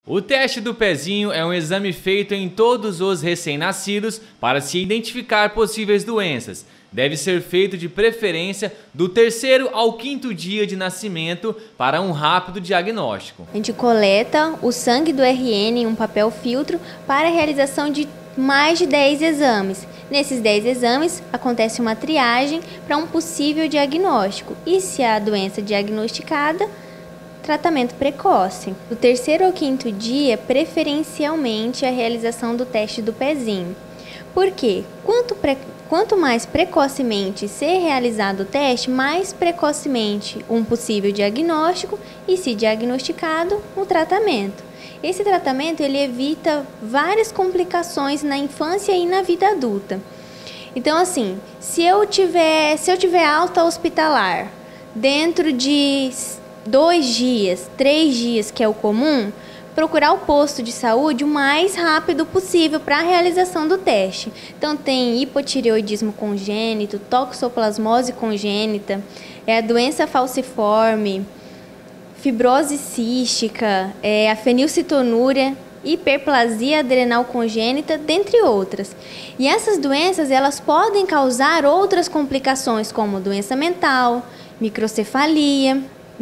O teste do pezinho é um exame feito em todos os recém-nascidos para se identificar possíveis doenças. Deve ser feito de preferência do 3º ao 5º dia de nascimento para um rápido diagnóstico. A gente coleta o sangue do RN em um papel filtro para a realização de mais de 10 exames. Nesses 10 exames, acontece uma triagem para um possível diagnóstico. E se a doença é diagnosticada, tratamento precoce. Do 3º ao 5º dia, preferencialmente a realização do teste do pezinho. Por quê? Quanto mais precocemente ser realizado o teste, mais precocemente um possível diagnóstico e, se diagnosticado, um tratamento. Esse tratamento ele evita várias complicações na infância e na vida adulta. Então, assim, se eu tiver alta hospitalar dentro de 2 dias, 3 dias, que é o comum, procurar o posto de saúde o mais rápido possível para a realização do teste. Então tem hipotireoidismo congênito, toxoplasmose congênita, a doença falciforme, fibrose cística, a fenilcetonúria, hiperplasia adrenal congênita, dentre outras. E essas doenças elas podem causar outras complicações como doença mental, microcefalia,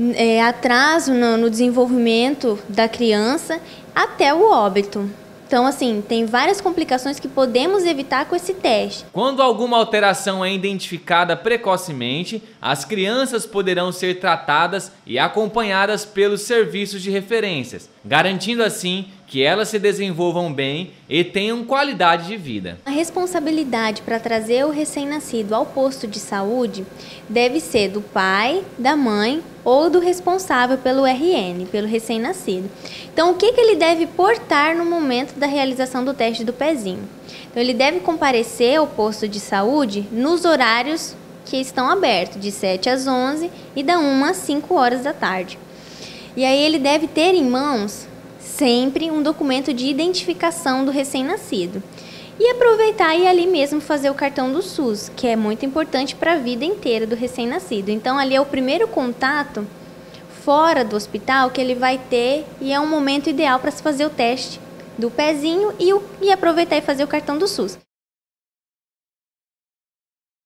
atraso no desenvolvimento da criança até o óbito. Então, assim, tem várias complicações que podemos evitar com esse teste. Quando alguma alteração é identificada precocemente, as crianças poderão ser tratadas e acompanhadas pelos serviços de referências, garantindo assim que elas se desenvolvam bem e tenham qualidade de vida. A responsabilidade para trazer o recém-nascido ao posto de saúde deve ser do pai, da mãe ou do responsável pelo RN, pelo recém-nascido. Então, o que ele deve portar no momento da realização do teste do pezinho? Então, ele deve comparecer ao posto de saúde nos horários que estão abertos, de 7 às 11 e da 1 às 5 horas da tarde. E aí ele deve ter em mãos sempre um documento de identificação do recém-nascido. E aproveitar e ali mesmo fazer o cartão do SUS, que é muito importante para a vida inteira do recém-nascido. Então ali é o primeiro contato fora do hospital que ele vai ter e é um momento ideal para se fazer o teste do pezinho e aproveitar e fazer o cartão do SUS.